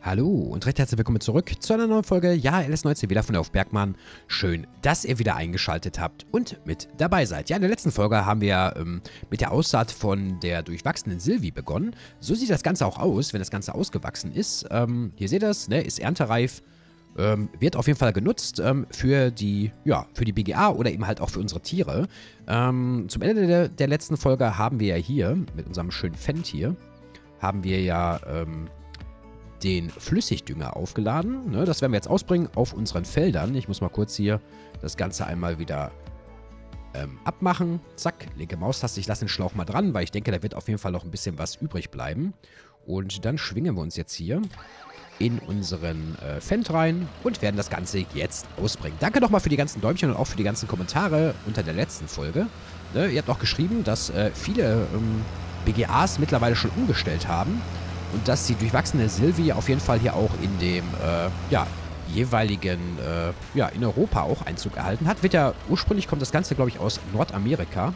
Hallo und recht herzlich willkommen zurück zu einer neuen Folge. Ja, LS19 wieder von der Auf Bergmann. Schön, dass ihr wieder eingeschaltet habt und mit dabei seid. Ja, in der letzten Folge haben wir mit der Aussaat von der durchwachsenen Silvi begonnen. So sieht das Ganze auch aus, wenn das Ganze ausgewachsen ist. Hier seht ihr es, ne, ist erntereif. Wird auf jeden Fall genutzt für die BGA oder eben halt auch für unsere Tiere. Zum Ende der letzten Folge haben wir ja hier, mit unserem schönen Fendt hier, haben wir ja den Flüssigdünger aufgeladen. Ne, das werden wir jetzt ausbringen auf unseren Feldern. Ich muss mal kurz hier das Ganze einmal wieder abmachen. Zack, linke Maustaste. Ich lasse den Schlauch mal dran, weil ich denke, da wird auf jeden Fall noch ein bisschen was übrig bleiben. Und dann schwingen wir uns jetzt hier in unseren Fendt rein und werden das Ganze jetzt ausbringen. Danke nochmal für die ganzen Däumchen und auch für die ganzen Kommentare unter der letzten Folge. Ne, ihr habt auch geschrieben, dass viele BGAs mittlerweile schon umgestellt haben. Und dass die durchwachsene Silvi auf jeden Fall hier auch in dem, jeweiligen, in Europa auch Einzug erhalten hat. Ursprünglich kommt das Ganze, glaube ich, aus Nordamerika.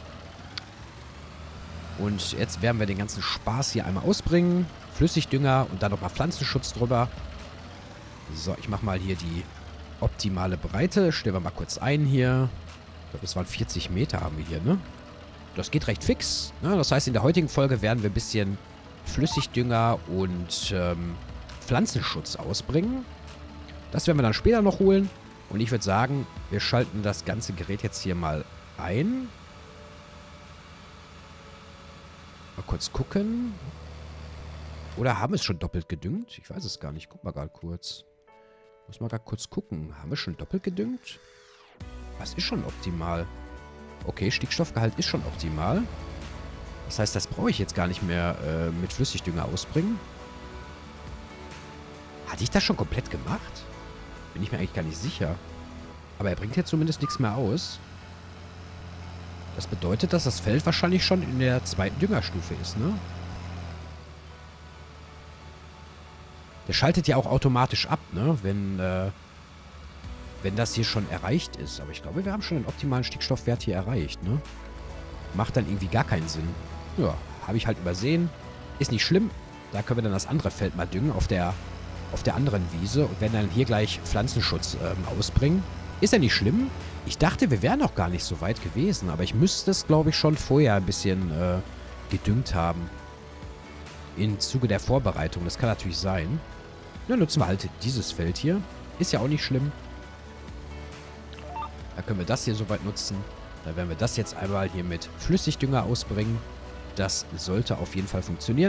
Und jetzt werden wir den ganzen Spaß hier einmal ausbringen. Flüssigdünger und dann nochmal Pflanzenschutz drüber. So, ich mache mal hier die optimale Breite. Stellen wir mal kurz ein hier. Ich glaube, das waren 40 Meter haben wir hier, ne? Das geht recht fix. Ne? Das heißt, in der heutigen Folge werden wir ein bisschen Flüssigdünger und Pflanzenschutz ausbringen. Das werden wir dann später noch holen. Und ich würde sagen, wir schalten das ganze Gerät jetzt hier mal ein. Mal kurz gucken. Oder haben wir es schon doppelt gedüngt? Ich weiß es gar nicht. Guck mal gerade kurz. Muss mal gerade kurz gucken. Haben wir schon doppelt gedüngt? Was ist schon optimal? Okay, Stickstoffgehalt ist schon optimal. Das heißt, das brauche ich jetzt gar nicht mehr mit Flüssigdünger ausbringen. Hatte ich das schon komplett gemacht? Bin ich mir eigentlich gar nicht sicher. Aber er bringt jetzt zumindest nichts mehr aus. Das bedeutet, dass das Feld wahrscheinlich schon in der zweiten Düngerstufe ist, ne? Der schaltet ja auch automatisch ab, ne? Wenn das hier schon erreicht ist. Aber ich glaube, wir haben schon den optimalen Stickstoffwert hier erreicht, ne? Macht dann irgendwie gar keinen Sinn. Ja, habe ich halt übersehen. Ist nicht schlimm. Da können wir dann das andere Feld mal düngen auf der anderen Wiese und werden dann hier gleich Pflanzenschutz ausbringen. Ist ja nicht schlimm. Ich dachte, wir wären noch gar nicht so weit gewesen, aber ich müsste es, glaube ich, schon vorher ein bisschen gedüngt haben. Im Zuge der Vorbereitung. Das kann natürlich sein. Dann nutzen wir halt dieses Feld hier. Ist ja auch nicht schlimm. Da können wir das hier soweit nutzen. Da werden wir das jetzt einmal hier mit Flüssigdünger ausbringen. Das sollte auf jeden Fall funktionieren.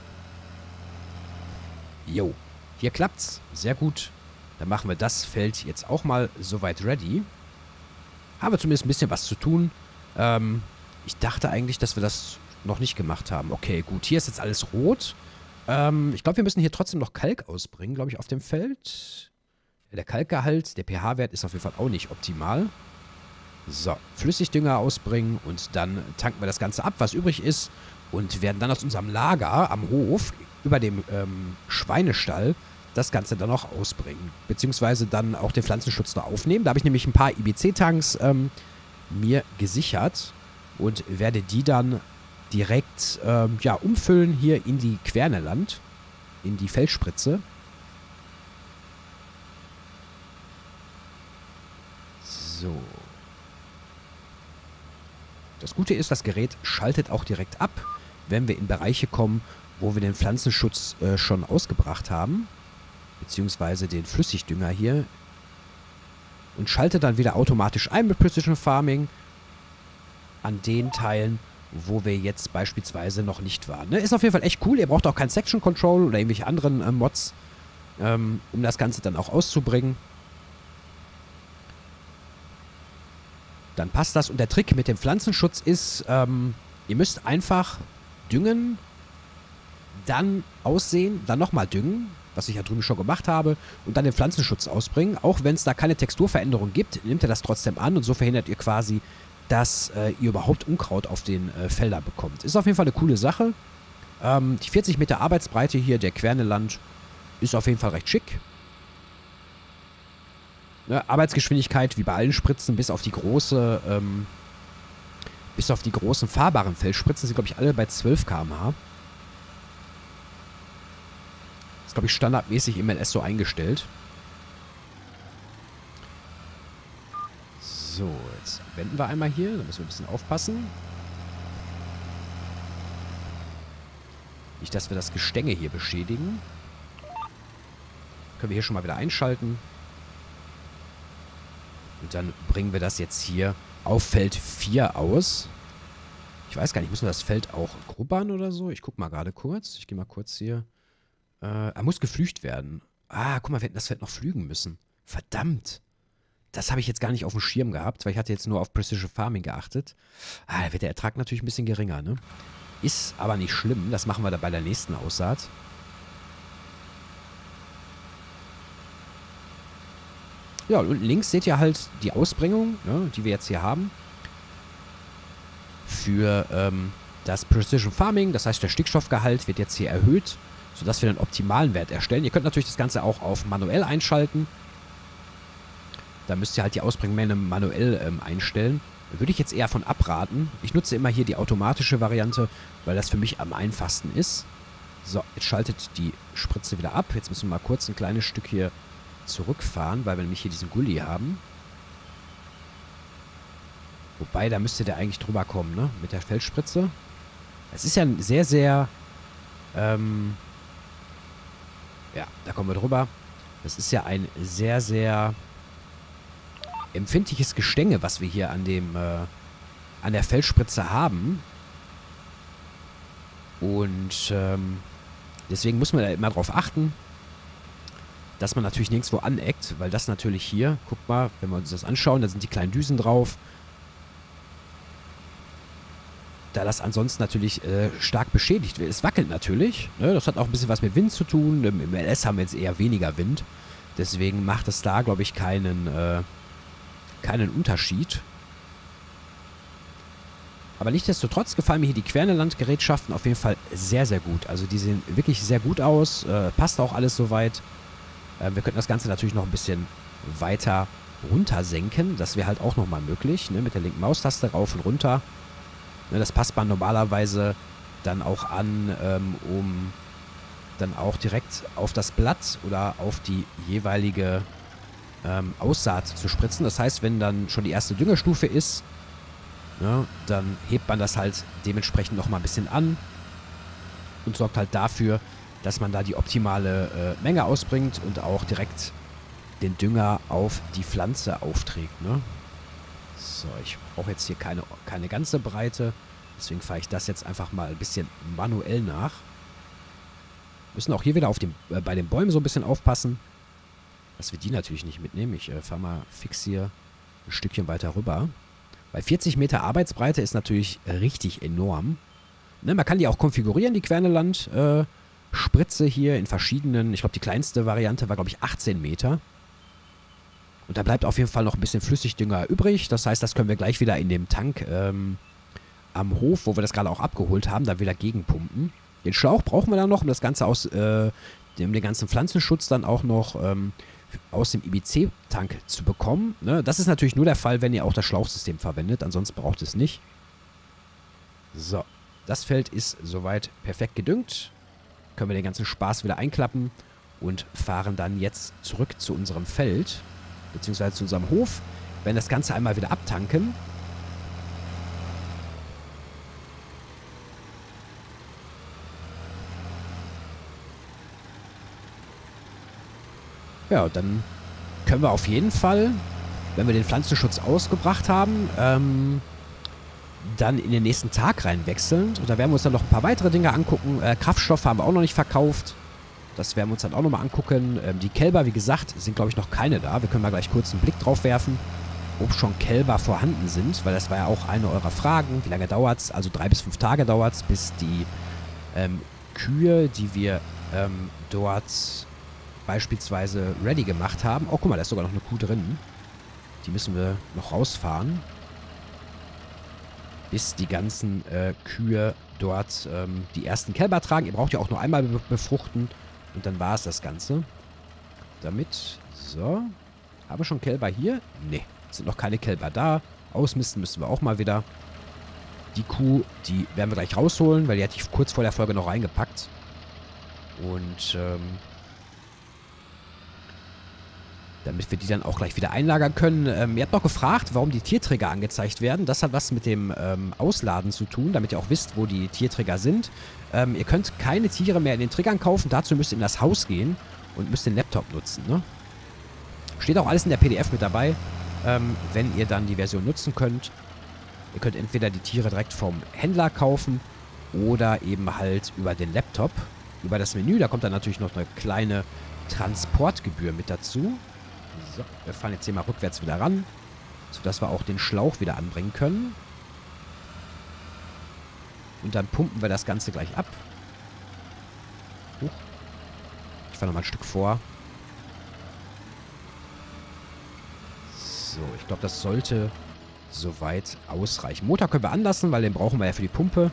Jo, hier klappt's. Sehr gut. Dann machen wir das Feld jetzt auch mal soweit ready. Haben wir zumindest ein bisschen was zu tun. Ich dachte eigentlich, dass wir das noch nicht gemacht haben. Okay, gut. Hier ist jetzt alles rot. Ich glaube, wir müssen hier trotzdem noch Kalk ausbringen, glaube ich, auf dem Feld. Der Kalkgehalt, der pH-Wert ist auf jeden Fall auch nicht optimal. So, Flüssigdünger ausbringen und dann tanken wir das Ganze ab, was übrig ist und werden dann aus unserem Lager am Hof über dem Schweinestall das Ganze dann auch ausbringen. Beziehungsweise dann auch den Pflanzenschutz noch aufnehmen. Da habe ich nämlich ein paar IBC-Tanks mir gesichert und werde die dann direkt umfüllen hier in die Querneland, in die Feldspritze. So. Das Gute ist, das Gerät schaltet auch direkt ab, wenn wir in Bereiche kommen, wo wir den Pflanzenschutz schon ausgebracht haben. Beziehungsweise den Flüssigdünger hier. Und schaltet dann wieder automatisch ein mit Precision Farming an den Teilen, wo wir jetzt beispielsweise noch nicht waren. Ne? Ist auf jeden Fall echt cool. Ihr braucht auch kein Section Control oder irgendwelche anderen Mods, um das Ganze dann auch auszubringen. Dann passt das. Und der Trick mit dem Pflanzenschutz ist, ihr müsst einfach düngen, dann aussehen, dann nochmal düngen, was ich ja drüben schon gemacht habe, und dann den Pflanzenschutz ausbringen. Auch wenn es da keine Texturveränderung gibt, nehmt ihr das trotzdem an und so verhindert ihr quasi, dass ihr überhaupt Unkraut auf den Feldern bekommt. Ist auf jeden Fall eine coole Sache. Die 40 Meter Arbeitsbreite hier, der Querneland, ist auf jeden Fall recht schick. Ne, Arbeitsgeschwindigkeit wie bei allen Spritzen bis auf die großen fahrbaren Feldspritzen sind, glaube ich, alle bei 12 km/h. Ist, glaube ich, standardmäßig im LS so eingestellt. So, jetzt wenden wir einmal hier. Da müssen wir ein bisschen aufpassen. Nicht, dass wir das Gestänge hier beschädigen. Können wir hier schon mal wieder einschalten. Und dann bringen wir das jetzt hier auf Feld 4 aus. Ich weiß gar nicht, müssen wir das Feld auch grubbern oder so? Ich guck mal gerade kurz. Ich gehe mal kurz hier. Er muss geflügt werden. Ah, guck mal, wir hätten das Feld noch flügen müssen. Verdammt. Das habe ich jetzt gar nicht auf dem Schirm gehabt, weil ich hatte jetzt nur auf Precision Farming geachtet. Ah, da wird der Ertrag natürlich ein bisschen geringer, ne? Ist aber nicht schlimm. Das machen wir da bei der nächsten Aussaat. Ja, und links seht ihr halt die Ausbringung, ne, die wir jetzt hier haben. Für das Precision Farming. Das heißt, der Stickstoffgehalt wird jetzt hier erhöht, sodass wir einen optimalen Wert erstellen. Ihr könnt natürlich das Ganze auch auf manuell einschalten. Da müsst ihr halt die Ausbringmenge manuell einstellen. Da würde ich jetzt eher von abraten. Ich nutze immer hier die automatische Variante, weil das für mich am einfachsten ist. So, jetzt schaltet die Spritze wieder ab. Jetzt müssen wir mal kurz ein kleines Stück hier zurückfahren, weil wir nämlich hier diesen Gully haben. Wobei, da müsste der eigentlich drüber kommen, ne? Mit der Feldspritze. Es ist ja ein sehr, sehr... ja, da kommen wir drüber. Das ist ja ein sehr, sehr empfindliches Gestänge, was wir hier an dem, an der Feldspritze haben. Und deswegen muss man da immer drauf achten, dass man natürlich nirgendwo aneckt, weil das natürlich hier, guck mal, wenn wir uns das anschauen, da sind die kleinen Düsen drauf. Da das ansonsten natürlich stark beschädigt wird. Es wackelt natürlich, ne? Das hat auch ein bisschen was mit Wind zu tun. Im LS haben wir jetzt eher weniger Wind. Deswegen macht es da, glaube ich, keinen Unterschied. Aber nichtsdestotrotz gefallen mir hier die Querneland-Gerätschaften auf jeden Fall sehr, sehr gut. Also die sehen wirklich sehr gut aus. Passt auch alles soweit. Wir könnten das Ganze natürlich noch ein bisschen weiter runter senken. Das wäre halt auch nochmal möglich, ne? Mit der linken Maustaste rauf und runter. Ne, das passt man normalerweise dann auch an, um dann auch direkt auf das Blatt oder auf die jeweilige Aussaat zu spritzen. Das heißt, wenn dann schon die erste Düngerstufe ist, ne, dann hebt man das halt dementsprechend nochmal ein bisschen an und sorgt halt dafür, dass man da die optimale Menge ausbringt und auch direkt den Dünger auf die Pflanze aufträgt, ne? So, ich brauche jetzt hier keine ganze Breite. Deswegen fahre ich das jetzt einfach mal ein bisschen manuell nach. Müssen auch hier wieder bei den Bäumen so ein bisschen aufpassen, dass wir die natürlich nicht mitnehmen. Ich fahre mal fix hier ein Stückchen weiter rüber. Bei 40 Meter Arbeitsbreite ist natürlich richtig enorm. Ne, man kann die auch konfigurieren, die Querneland-Spritze hier in verschiedenen. Ich glaube, die kleinste Variante war, glaube ich, 18 Meter. Und da bleibt auf jeden Fall noch ein bisschen Flüssigdünger übrig. Das heißt, das können wir gleich wieder in dem Tank am Hof, wo wir das gerade auch abgeholt haben, da wieder gegenpumpen. Den Schlauch brauchen wir dann noch, um das Ganze den ganzen Pflanzenschutz dann auch noch aus dem IBC-Tank zu bekommen. Ne? Das ist natürlich nur der Fall, wenn ihr auch das Schlauchsystem verwendet. Ansonsten braucht es nicht. So, das Feld ist soweit perfekt gedüngt. Können wir den ganzen Spaß wieder einklappen und fahren dann jetzt zurück zu unserem Feld, beziehungsweise zu unserem Hof. Werden das Ganze einmal wieder abtanken. Ja, dann können wir auf jeden Fall, wenn wir den Pflanzenschutz ausgebracht haben, dann in den nächsten Tag reinwechseln. Und da werden wir uns dann noch ein paar weitere Dinge angucken. Kraftstoffe haben wir auch noch nicht verkauft. Das werden wir uns dann auch nochmal angucken. Die Kälber, wie gesagt, sind, glaube ich, noch keine da. Wir können mal gleich kurz einen Blick drauf werfen, ob schon Kälber vorhanden sind, weil das war ja auch eine eurer Fragen. Wie lange dauert es? Also 3 bis 5 Tage dauert es, bis die Kühe, die wir dort beispielsweise ready gemacht haben. Oh, guck mal, da ist sogar noch eine Kuh drin. Die müssen wir noch rausfahren, bis die ganzen Kühe dort die ersten Kälber tragen. Ihr braucht ja auch nur einmal befruchten und dann war es das Ganze. Damit, so. Haben wir schon Kälber hier? Ne, sind noch keine Kälber da. Ausmisten müssen wir auch mal wieder. Die Kuh, die werden wir gleich rausholen, weil die hatte ich kurz vor der Folge noch reingepackt. Und damit wir die dann auch gleich wieder einlagern können. Ihr habt noch gefragt, warum die Tierträger angezeigt werden. Das hat was mit dem Ausladen zu tun, damit ihr auch wisst, wo die Tierträger sind. Ihr könnt keine Tiere mehr in den Triggern kaufen. Dazu müsst ihr in das Haus gehen und müsst den Laptop nutzen, ne? Steht auch alles in der PDF mit dabei, wenn ihr dann die Version nutzen könnt. Ihr könnt entweder die Tiere direkt vom Händler kaufen oder eben halt über den Laptop, über das Menü. Da kommt dann natürlich noch eine kleine Transportgebühr mit dazu. So, wir fahren jetzt hier mal rückwärts wieder ran, sodass wir auch den Schlauch wieder anbringen können. Und dann pumpen wir das Ganze gleich ab. Huch. Ich fahre nochmal ein Stück vor. So, ich glaube, das sollte soweit ausreichen. Motor können wir anlassen, weil den brauchen wir ja für die Pumpe.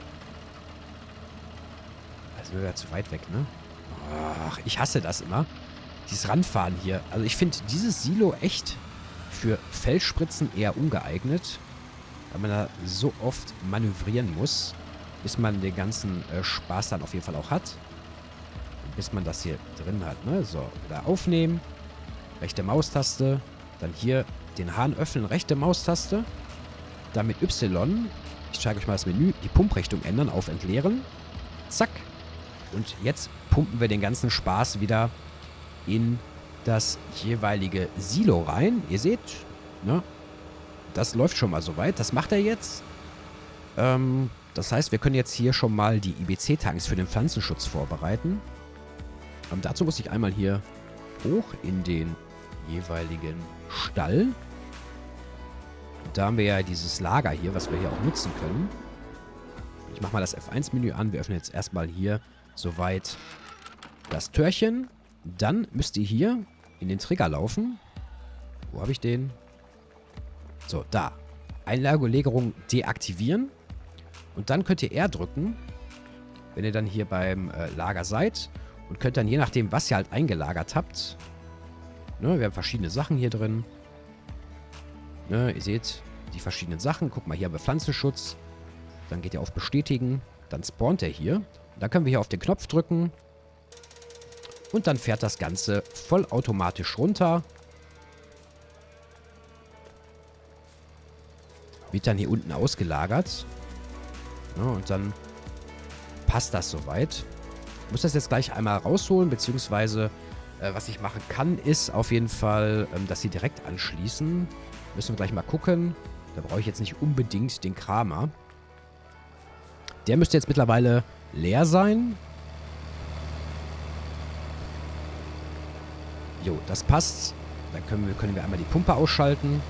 Also wäre ja zu weit weg, ne? Ach, ich hasse das immer. Dieses Ranfahren hier. Also ich finde dieses Silo echt für Felsspritzen eher ungeeignet. Weil man da so oft manövrieren muss, bis man den ganzen Spaß dann auf jeden Fall auch hat. Und bis man das hier drin hat, ne? So, wieder aufnehmen. Rechte Maustaste. Dann hier den Hahn öffnen, rechte Maustaste. Dann mit Y. Ich zeige euch mal das Menü. Die Pumprichtung ändern auf Entleeren. Zack. Und jetzt pumpen wir den ganzen Spaß wieder in das jeweilige Silo rein. Ihr seht, ne? Das läuft schon mal soweit. Das macht er jetzt. Das heißt, wir können jetzt hier schon mal die IBC-Tanks für den Pflanzenschutz vorbereiten. Dazu muss ich einmal hier hoch in den jeweiligen Stall. Da haben wir ja dieses Lager hier, was wir hier auch nutzen können. Ich mache mal das F1-Menü an. Wir öffnen jetzt erstmal hier soweit das Türchen. Dann müsst ihr hier in den Trigger laufen. Wo habe ich den? So, da. Einlagerung deaktivieren. Und dann könnt ihr R drücken, wenn ihr dann hier beim Lager seid. Und könnt dann je nachdem, was ihr halt eingelagert habt. Ne, wir haben verschiedene Sachen hier drin. Ne, ihr seht die verschiedenen Sachen. Guck mal, hier haben wir Pflanzenschutz. Dann geht ihr auf Bestätigen. Dann spawnt er hier. Und dann können wir hier auf den Knopf drücken. Und dann fährt das Ganze vollautomatisch runter. Wird dann hier unten ausgelagert. Ja, und dann passt das soweit. Ich muss das jetzt gleich einmal rausholen, beziehungsweise was ich machen kann, ist auf jeden Fall, dass sie direkt anschließen. Müssen wir gleich mal gucken. Da brauche ich jetzt nicht unbedingt den Kramer. Der müsste jetzt mittlerweile leer sein. Jo, das passt. Dann können wir einmal die Pumpe ausschalten.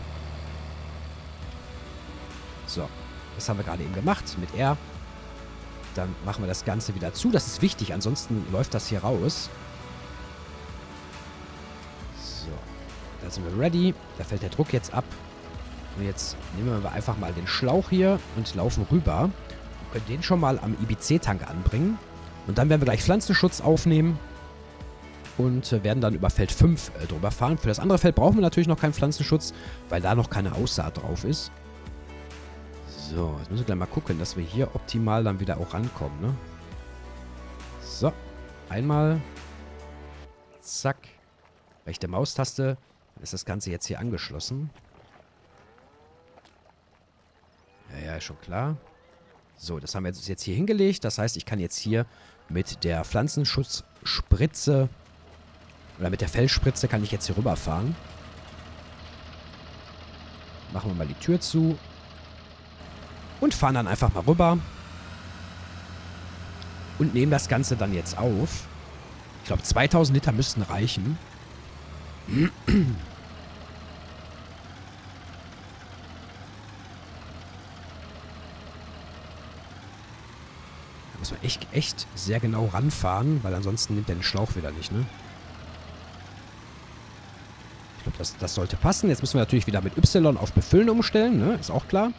So, das haben wir gerade eben gemacht mit R. Dann machen wir das Ganze wieder zu. Das ist wichtig, ansonsten läuft das hier raus. So, da sind wir ready. Da fällt der Druck jetzt ab. Und jetzt nehmen wir einfach mal den Schlauch hier und laufen rüber. Wir können den schon mal am IBC-Tank anbringen. Und dann werden wir gleich Pflanzenschutz aufnehmen. Und werden dann über Feld 5 drüber fahren. Für das andere Feld brauchen wir natürlich noch keinen Pflanzenschutz, weil da noch keine Aussaat drauf ist. So, jetzt müssen wir gleich mal gucken, dass wir hier optimal dann wieder auch rankommen, ne? So, einmal. Zack. Rechte Maustaste. Dann ist das Ganze jetzt hier angeschlossen. Ja, ist schon klar. So, das haben wir jetzt hier hingelegt. Das heißt, ich kann jetzt hier mit der Pflanzenschutzspritze oder mit der Fellspritze kann ich jetzt hier rüberfahren. Machen wir mal die Tür zu. Und fahren dann einfach mal rüber. Und nehmen das Ganze dann jetzt auf. Ich glaube, 2000 Liter müssten reichen. Da muss man echt sehr genau ranfahren, weil ansonsten nimmt der den Schlauch wieder nicht, ne? Ich glaube, das sollte passen. Jetzt müssen wir natürlich wieder mit Y auf Befüllen umstellen, ne? Ist auch klar.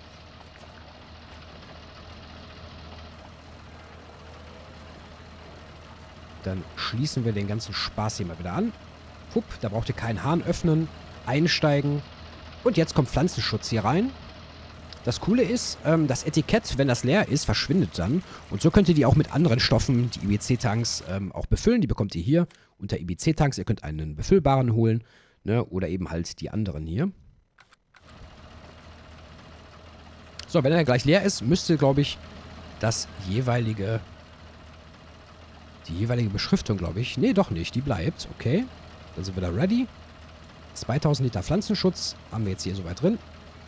Dann schließen wir den ganzen Spaß hier mal wieder an. Pupp, da braucht ihr keinen Hahn öffnen, einsteigen. Und jetzt kommt Pflanzenschutz hier rein. Das Coole ist, das Etikett, wenn das leer ist, verschwindet dann. Und so könnt ihr die auch mit anderen Stoffen, die IBC-Tanks, auch befüllen. Die bekommt ihr hier unter IBC-Tanks. Ihr könnt einen befüllbaren holen. Ne? Oder eben halt die anderen hier. So, wenn er gleich leer ist, müsste, glaube ich, die jeweilige Beschriftung, glaube ich. Nee, doch nicht. Die bleibt. Okay. Dann sind wir da ready. 2000 Liter Pflanzenschutz haben wir jetzt hier soweit drin.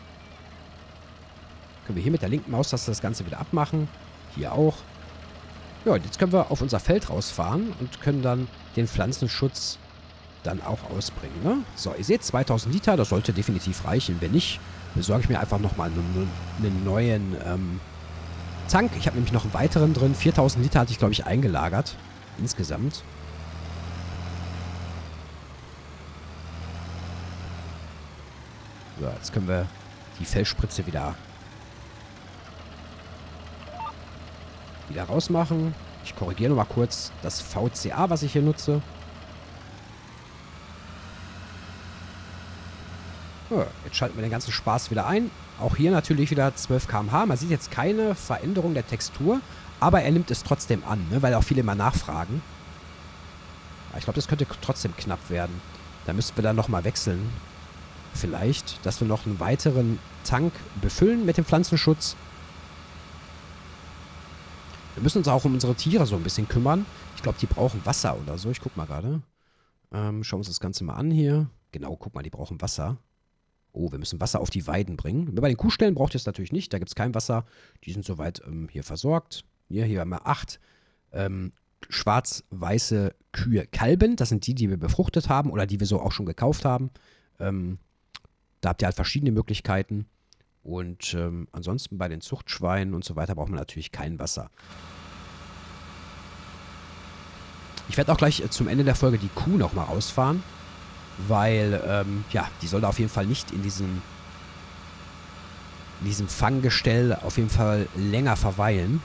Können wir hier mit der linken Maustaste das Ganze wieder abmachen. Hier auch. Ja, und jetzt können wir auf unser Feld rausfahren und können dann den Pflanzenschutz dann auch ausbringen. Ne? So, ihr seht 2000 Liter, das sollte definitiv reichen. Wenn nicht, besorge ich mir einfach nochmal einen neuen Tank. Ich habe nämlich noch einen weiteren drin. 4000 Liter hatte ich, glaube ich, eingelagert. Insgesamt. So, jetzt können wir die Felsspritze wieder rausmachen. Ich korrigiere nochmal kurz das VCA, was ich hier nutze. Ja, jetzt schalten wir den ganzen Spaß wieder ein. Auch hier natürlich wieder 12 km/h. Man sieht jetzt keine Veränderung der Textur, aber er nimmt es trotzdem an, ne? Weil auch viele immer nachfragen. Aber ich glaube, das könnte trotzdem knapp werden. Da müssten wir dann nochmal wechseln. Vielleicht, dass wir noch einen weiteren Tank befüllen mit dem Pflanzenschutz. Wir müssen uns auch um unsere Tiere so ein bisschen kümmern. Ich glaube, die brauchen Wasser oder so. Ich guck mal gerade. Schauen wir uns das Ganze mal an hier. Genau, guck mal, die brauchen Wasser. Oh, wir müssen Wasser auf die Weiden bringen. Bei den Kuhställen braucht ihr es natürlich nicht. Da gibt es kein Wasser. Die sind soweit hier versorgt. Hier haben wir 8 schwarz-weiße Kühe Kalben. Das sind die wir befruchtet haben oder die wir so auch schon gekauft haben. Da habt ihr halt verschiedene Möglichkeiten. Und ansonsten bei den Zuchtschweinen und so weiter braucht man natürlich kein Wasser. Ich werde auch gleich zum Ende der Folge die Kuh nochmal ausfahren. Weil, ja, die soll da auf jeden Fall nicht in diesem Fanggestell auf jeden Fall länger verweilen.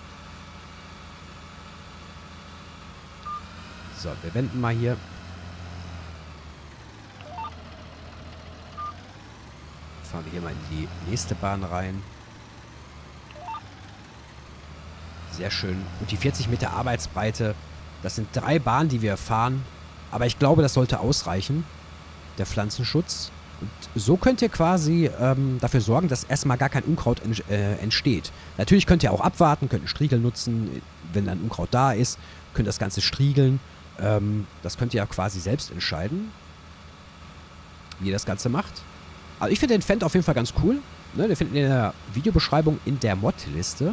So, wir wenden mal hier. Fahren wir hier mal in die nächste Bahn rein. Sehr schön. Und die 40 Meter Arbeitsbreite, das sind 3 Bahnen, die wir fahren. Aber ich glaube, das sollte ausreichen, der Pflanzenschutz. Und so könnt ihr quasi dafür sorgen, dass erstmal gar kein Unkraut entsteht. Natürlich könnt ihr auch abwarten, könnt einen Striegel nutzen, wenn dann Unkraut da ist, könnt das Ganze striegeln. Das könnt ihr ja quasi selbst entscheiden, wie ihr das Ganze macht. Also ich finde den Fendt auf jeden Fall ganz cool. Ne, den findet ihr in der Videobeschreibung in der Mod-Liste.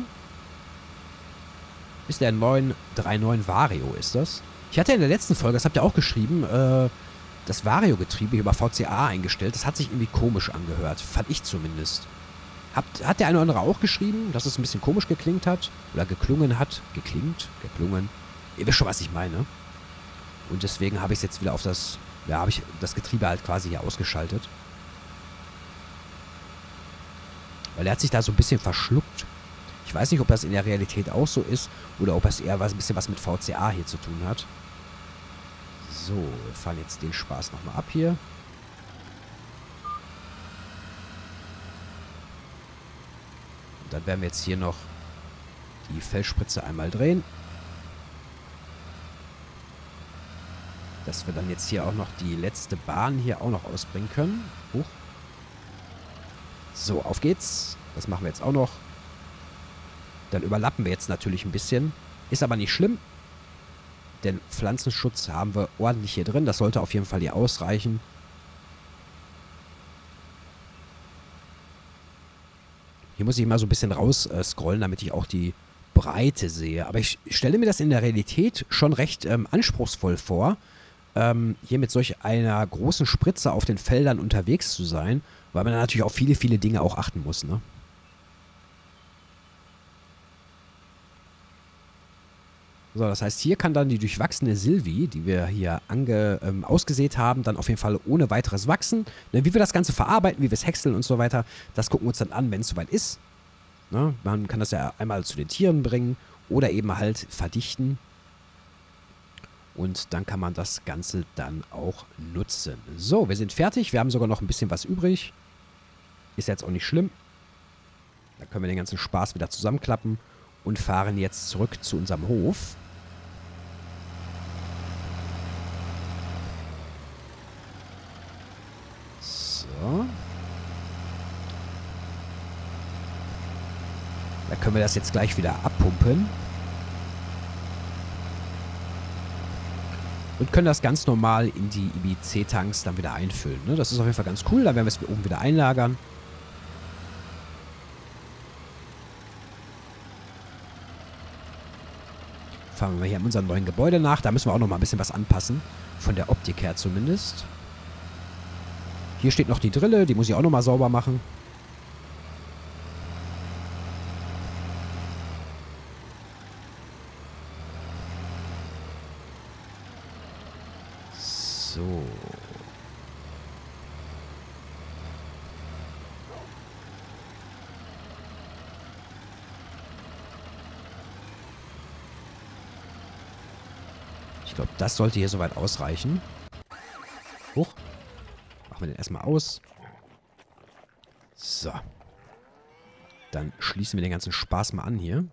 Ist der 939 Vario, ist das? Ich hatte in der letzten Folge, das habt ihr auch geschrieben, das Vario-Getriebe über VCA eingestellt. Das hat sich irgendwie komisch angehört. Fand ich zumindest. Hat der eine oder andere auch geschrieben, dass es ein bisschen komisch geklingt hat? Oder geklungen hat? Geklungen. Ihr wisst schon, was ich meine. Und deswegen habe ich es jetzt wieder auf das... Ja, habe ich das Getriebe halt quasi hier ausgeschaltet. Weil er hat sich da so ein bisschen verschluckt. Ich weiß nicht, ob das in der Realität auch so ist oder ob es eher ein bisschen was mit VCA hier zu tun hat. So, wir fahren jetzt den Spaß nochmal ab hier. Und dann werden wir jetzt hier noch die Felsspritze einmal drehen. Dass wir dann jetzt hier auch noch die letzte Bahn hier auch noch ausbringen können. Huch. So, auf geht's. Das machen wir jetzt auch noch. Dann überlappen wir jetzt natürlich ein bisschen. Ist aber nicht schlimm. Denn Pflanzenschutz haben wir ordentlich hier drin. Das sollte auf jeden Fall hier ausreichen. Hier muss ich mal so ein bisschen raus scrollen, damit ich auch die Breite sehe. Aber ich stelle mir das in der Realität schon recht anspruchsvoll vor, hier mit solch einer großen Spritze auf den Feldern unterwegs zu sein, weil man natürlich auf viele, viele Dinge auch achten muss, ne? So, das heißt, hier kann dann die durchwachsene Silvi, die wir hier ausgesät haben, dann auf jeden Fall ohne weiteres wachsen. Ne, wie wir das Ganze verarbeiten, wie wir es häckseln und so weiter, das gucken wir uns dann an, wenn es soweit ist. Ne, man kann das ja einmal zu den Tieren bringen oder eben halt verdichten. Und dann kann man das Ganze dann auch nutzen. So, wir sind fertig. Wir haben sogar noch ein bisschen was übrig. Ist jetzt auch nicht schlimm. Da können wir den ganzen Spaß wieder zusammenklappen und fahren jetzt zurück zu unserem Hof. Da können wir das jetzt gleich wieder abpumpen. Und können das ganz normal in die IBC-Tanks dann wieder einfüllen. Ne? Das ist auf jeden Fall ganz cool. Dann werden wir es oben wieder einlagern. Fahren wir hier in unserem neuen Gebäude nach. Da müssen wir auch noch mal ein bisschen was anpassen. Von der Optik her zumindest. Hier steht noch die Drille. Die muss ich auch noch mal sauber machen. So. Ich glaube, das sollte hier soweit ausreichen. Hoch. Machen wir den erstmal aus. So. Dann schließen wir den ganzen Spaß mal an hier.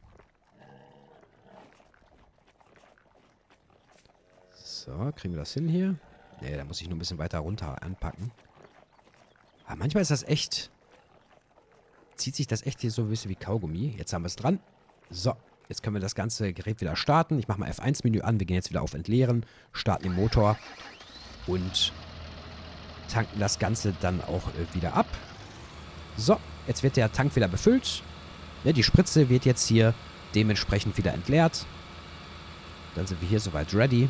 So, kriegen wir das hin hier? Ne, da muss ich nur ein bisschen weiter runter anpacken. Aber manchmal ist das echt... Zieht sich das echt hier so ein bisschen wie Kaugummi. Jetzt haben wir es dran. So, jetzt können wir das ganze Gerät wieder starten. Ich mache mal F1-Menü an. Wir gehen jetzt wieder auf Entleeren. Starten den Motor. Und tanken das Ganze dann auch wieder ab. So, jetzt wird der Tank wieder befüllt. Ja, die Spritze wird jetzt hier dementsprechend wieder entleert. Dann sind wir hier soweit ready.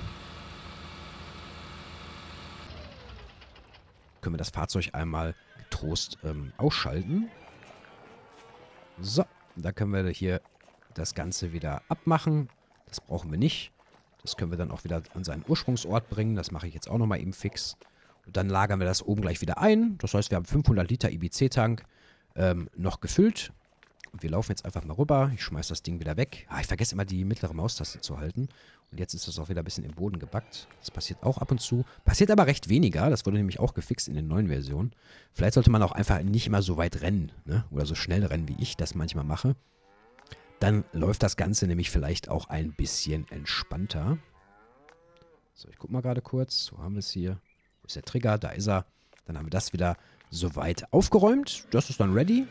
Können wir das Fahrzeug einmal getrost ausschalten. So, da können wir hier das Ganze wieder abmachen. Das brauchen wir nicht. Das können wir dann auch wieder an seinen Ursprungsort bringen. Das mache ich jetzt auch nochmal eben fix. Und dann lagern wir das oben gleich wieder ein. Das heißt, wir haben 500 Liter IBC-Tank noch gefüllt. Und wir laufen jetzt einfach mal rüber. Ich schmeiße das Ding wieder weg. Ah, ich vergesse immer die mittlere Maustaste zu halten. Und jetzt ist das auch wieder ein bisschen im Boden gebackt. Das passiert auch ab und zu. Passiert aber recht weniger. Das wurde nämlich auch gefixt in den neuen Versionen. Vielleicht sollte man auch einfach nicht immer so weit rennen. Ne? Oder so schnell rennen, wie ich das manchmal mache. Dann läuft das Ganze nämlich vielleicht auch ein bisschen entspannter. So, ich gucke mal gerade kurz. Wo haben wir es hier? Wo ist der Trigger? Da ist er. Dann haben wir das wieder soweit aufgeräumt. Das ist dann ready.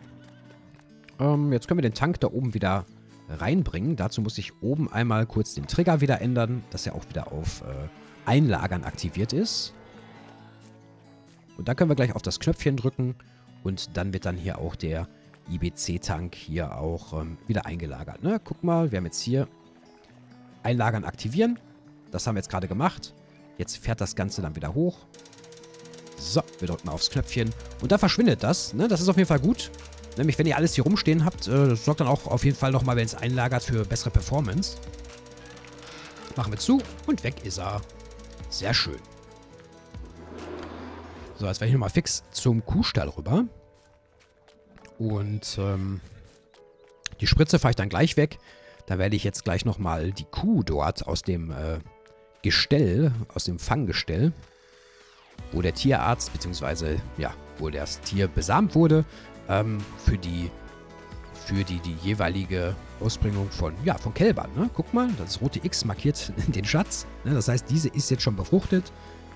Jetzt können wir den Tank da oben wieder reinbringen. Dazu muss ich oben einmal kurz den Trigger wieder ändern, dass er auch wieder auf Einlagern aktiviert ist. Und dann können wir gleich auf das Knöpfchen drücken und dann wird dann hier auch der IBC-Tank hier auch wieder eingelagert. Ne? Guck mal, wir haben jetzt hier Einlagern aktivieren. Das haben wir jetzt gerade gemacht. Jetzt fährt das Ganze dann wieder hoch. So, wir drücken aufs Knöpfchen und da verschwindet das. Ne? Das ist auf jeden Fall gut. Nämlich, wenn ihr alles hier rumstehen habt, das sorgt dann auch auf jeden Fall nochmal, wenn es einlagert, für bessere Performance. Machen wir zu und weg ist er. Sehr schön. So, jetzt werde ich nochmal fix zum Kuhstall rüber. Und die Spritze fahre ich dann gleich weg. Da werde ich jetzt gleich nochmal die Kuh dort aus dem Gestell, aus dem Fanggestell, wo der Tierarzt, beziehungsweise, ja, wo das Tier besamt wurde, für die jeweilige Ausbringung von Kälbern. Ne? Guck mal, das rote X markiert den Schatz. Ne? Das heißt, diese ist jetzt schon befruchtet.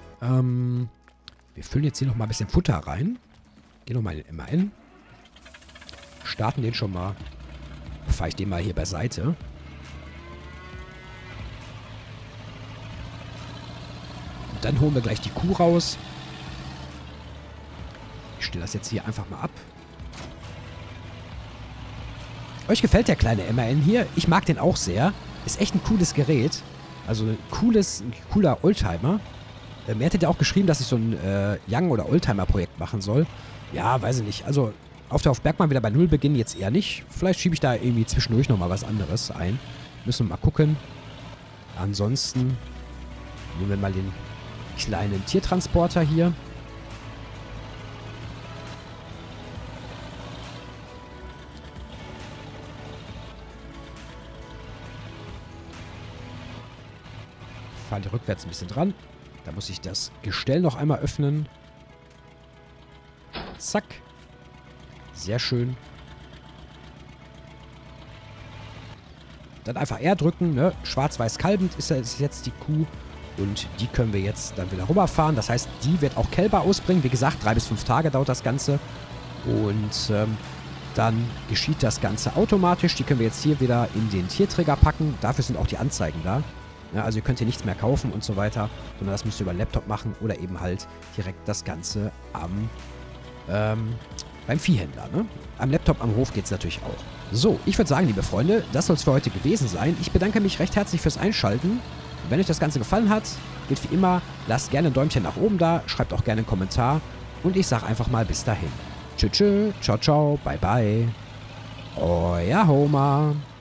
Wir füllen jetzt hier nochmal ein bisschen Futter rein. Gehen nochmal in den MAN. Starten den schon mal. Fahre ich den mal hier beiseite. Und dann holen wir gleich die Kuh raus. Ich stelle das jetzt hier einfach mal ab. Euch gefällt der kleine MAN hier? Ich mag den auch sehr. Ist echt ein cooles Gerät. Also ein cooler Oldtimer. Mir hätte der auch geschrieben, dass ich so ein Young- oder Oldtimer-Projekt machen soll. Ja, weiß ich nicht. Also auf Bergmann wieder bei Null beginnen, jetzt eher nicht. Vielleicht schiebe ich da irgendwie zwischendurch nochmal was anderes ein. Müssen wir mal gucken. Ansonsten nehmen wir mal den kleinen Tiertransporter hier. Fahre die rückwärts ein bisschen dran. Da muss ich das Gestell noch einmal öffnen. Zack. Sehr schön. Dann einfach R drücken. Ne? Schwarz-weiß kalbend ist jetzt die Kuh. Und die können wir jetzt dann wieder rüberfahren. Das heißt, die wird auch Kälber ausbringen. Wie gesagt, 3 bis 5 Tage dauert das Ganze. Und dann geschieht das Ganze automatisch. Die können wir jetzt hier wieder in den Tierträger packen. Dafür sind auch die Anzeigen da. Ja, also ihr könnt hier nichts mehr kaufen und so weiter, sondern das müsst ihr über den Laptop machen oder eben halt direkt das Ganze beim Viehhändler. Ne? Am Laptop am Hof geht es natürlich auch. So, ich würde sagen, liebe Freunde, das soll es für heute gewesen sein. Ich bedanke mich recht herzlich fürs Einschalten. Wenn euch das Ganze gefallen hat, gilt wie immer, lasst gerne ein Däumchen nach oben da, schreibt auch gerne einen Kommentar und ich sage einfach mal bis dahin. Tschüss, ciao, ciao, bye, bye. Euer Homer.